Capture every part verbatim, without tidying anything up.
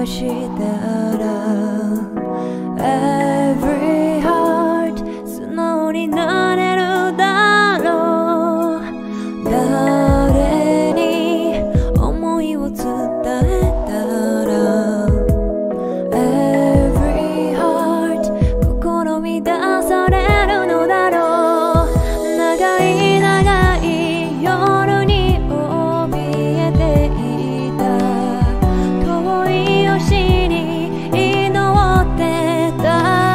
したら Every heart 素直になれるだろう。誰に思いを伝えたら Every heart 心乱されるのだろう。長い長い夜に怯えていた遠い星に祈ってた。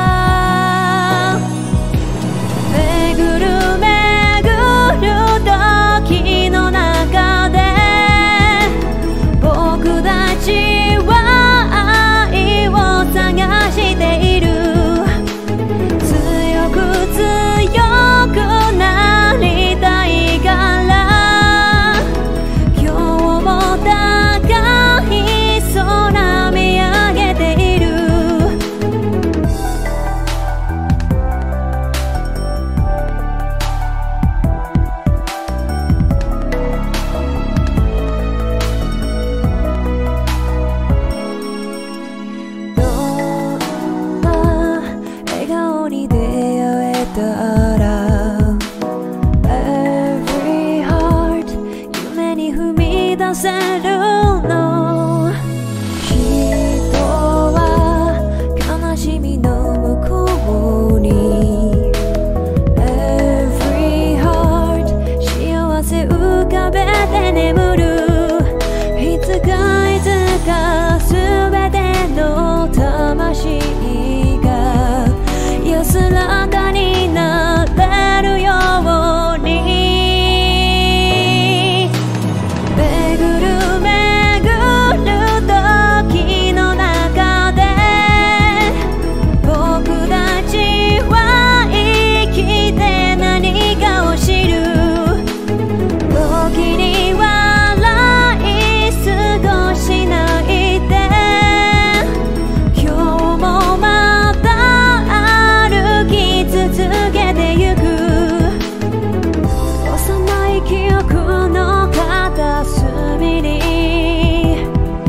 巡る巡る時の中で僕たちは愛を探している。強く強くなりたいから今日も高い空見上げている。どんな笑顔に出会えたら Every heart 夢に踏み出せるの。人は悲しみの向こうに Every heart 幸せ浮かべて眠る。いつかいつか全ての魂が安らかになれるように。巡る巡る時の中で僕たちは生きて何かを知る。時に笑い過ごしないで今日もまた歩き続けてゆく。幼い記憶の片隅に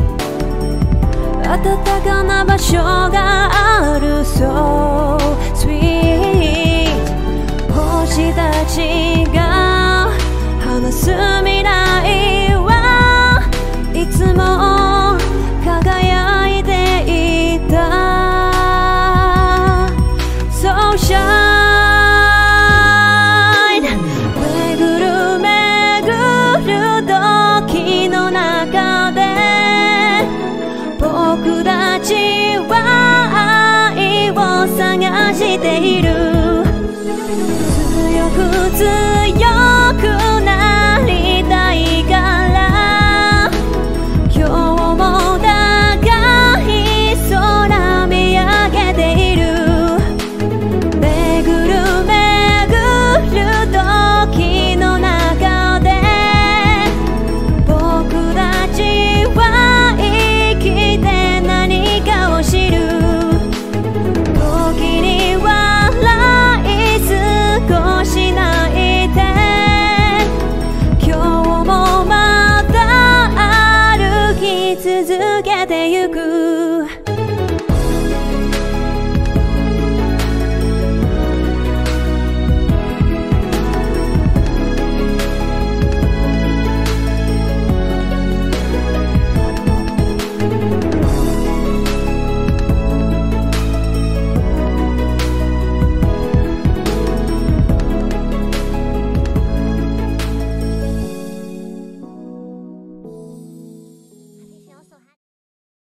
暖かな場所がある So sweet 星たちが話す未来はいつも輝いていた。 So shine 巡る巡る時の中で僕たちは愛を探している。